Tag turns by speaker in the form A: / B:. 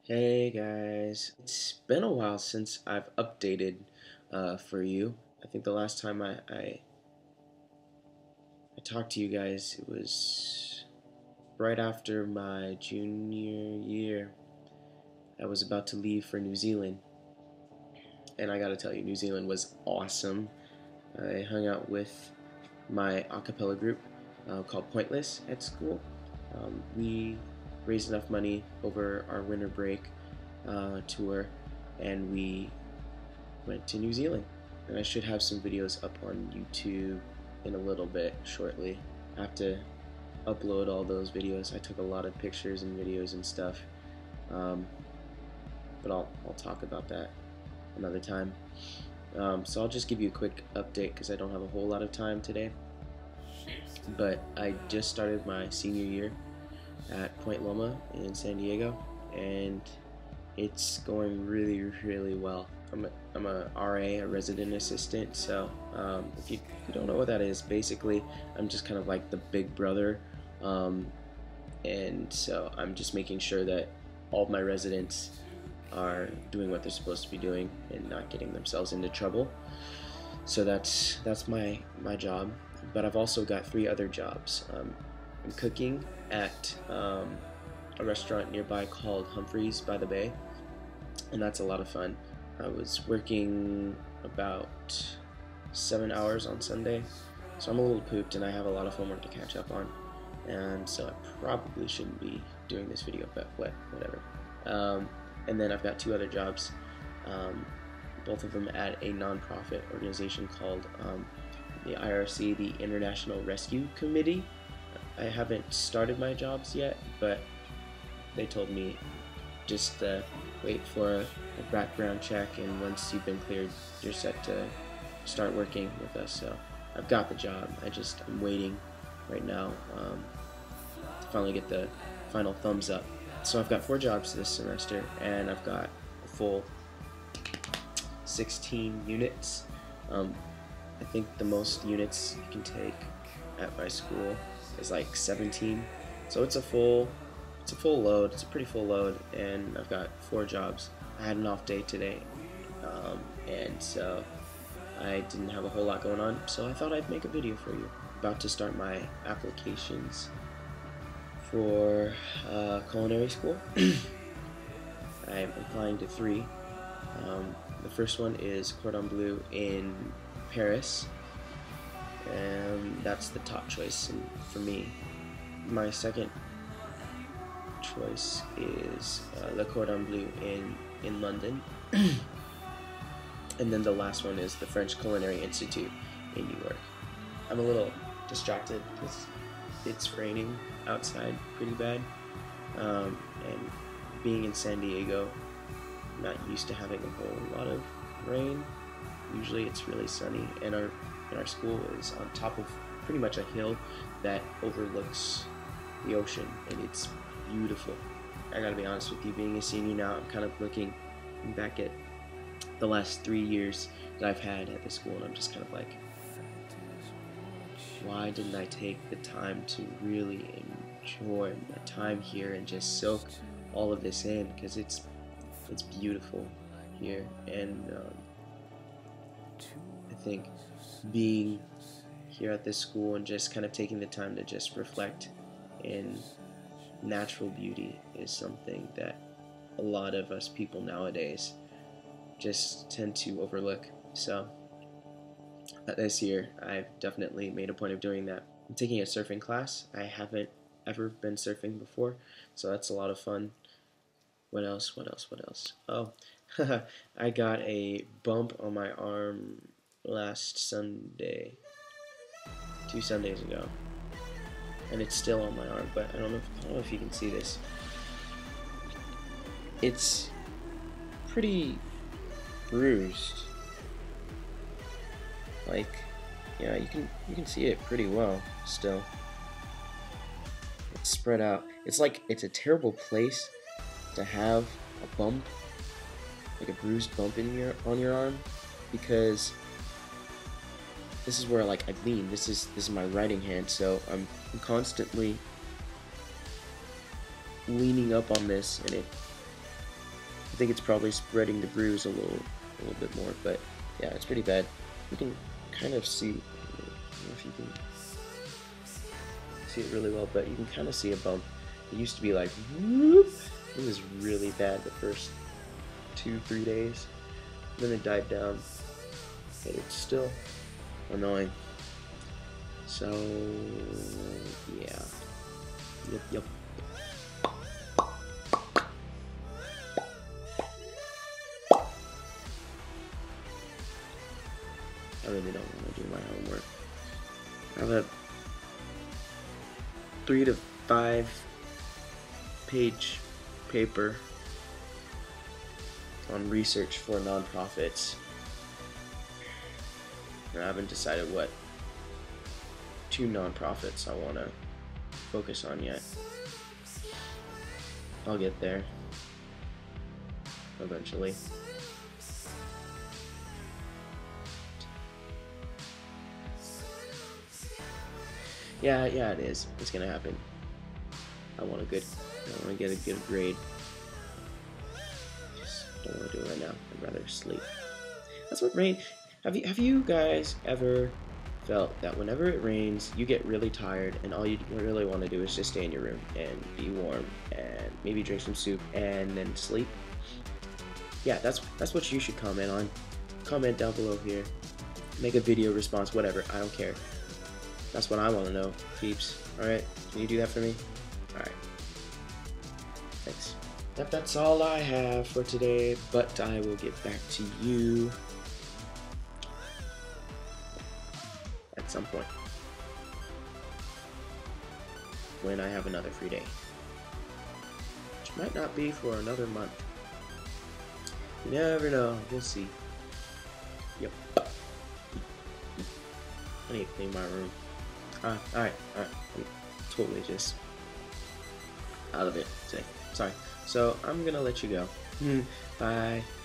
A: Hey guys, it's been a while since I've updated for you. I think the last time I talked to you guys, it was right after my junior year. I was about to leave for New Zealand, and I gotta tell you, New Zealand was awesome. I hung out with my a cappella group called Pointless at school. We raised enough money over our winter break tour, and we went to New Zealand. And I should have some videos up on YouTube in a little bit shortly. I have to upload all those videos. I took a lot of pictures and videos and stuff, um, but I'll talk about that another time. So I'll just give you a quick update because I don't have a whole lot of time today. But I just started my senior year at Point Loma in San Diego, and it's going really well. I'm a RA, a resident assistant. So if you don't know what that is, basically I'm just kind of like the big brother, and so I'm just making sure that all of my residents are doing what they're supposed to be doing and not getting themselves into trouble. So that's my job. But I've also got 3 other jobs. I'm cooking at a restaurant nearby called Humphreys by the Bay, and that's a lot of fun. I was working about 7 hours on Sunday, so I'm a little pooped and I have a lot of homework to catch up on, and so I probably shouldn't be doing this video, but whatever. And then I've got 2 other jobs, both of them at a non-profit organization called the IRC, the International Rescue Committee. I haven't started my jobs yet, but they told me just wait for a background check, and once you've been cleared, you're set to start working with us. So I've got the job. I'm waiting right now to finally get the final thumbs up. So I've got 4 jobs this semester, and I've got a full 16 units. I think the most units you can take at my school is like 17. So it's a full load. It's a pretty full load, and I've got 4 jobs. I had an off day today, and so I didn't have a whole lot going on, so I thought I'd make a video for you. About to start my applications for culinary school. I'm applying to 3. The first one is Cordon Bleu in Paris, and that's the top choice for me. My second choice is Le Cordon Bleu in London, and then the last one is the French Culinary Institute in New York. I'm a little distracted because it's raining outside pretty bad, and being in San Diego, I'm not used to having a whole lot of rain. Usually it's really sunny, and our school is on top of pretty much a hill that overlooks the ocean, and it's beautiful. I gotta be honest with you, being a senior now, I'm kind of looking back at the last 3 years that I've had at the school, and I'm just kind of like, why didn't I take the time to really enjoy my time here and just soak all of this in, because it's beautiful here. And I think being here at this school and just kind of taking the time to just reflect in natural beauty is something that a lot of us people nowadays just tend to overlook. So this year I've definitely made a point of doing that. I'm taking a surfing class. I haven't ever been surfing before, so that's a lot of fun. What else? Oh, I got a bump on my arm last Sunday, 2 Sundays ago, and it's still on my arm, but I don't know if you can see this. It's pretty bruised. Like, yeah, you can see it pretty well still. It's spread out. It's like it's a terrible place to have a bump, like a bruised bump on your arm, because this is where like I lean. This is my writing hand, so I'm constantly leaning up on this, and I think it's probably spreading the bruise a little bit more, but yeah, it's pretty bad. You can kind of see, I don't know if you can see it really well, but you can kind of see a bump. It used to be like, whoop. It was really bad the first 2-3 days. Then it died down, but it's still annoying. So yeah, yep. I really don't want to do my homework. I have a 3 to 5 page paper on research for nonprofits. And I haven't decided what 2 nonprofits I want to focus on yet. I'll get there eventually. Yeah, it is. It's gonna happen. I want to get a good grade. Just don't want to do it right now. I'd rather sleep. That's what rain. Have you guys ever felt that whenever it rains, you get really tired, and all you really want to do is just stay in your room and be warm and maybe drink some soup and then sleep? Yeah, that's what you should comment on. Comment down below here. Make a video response, whatever. I don't care. That's what I want to know, peeps. Alright, can you do that for me? Alright. Thanks. That's all I have for today, but I will get back to you at some point when I have another free day, which might not be for another month. You never know. We'll see. Yep. I need to clean my room. Alright. I'm totally just out of it today. Sorry. So I'm gonna let you go. Bye.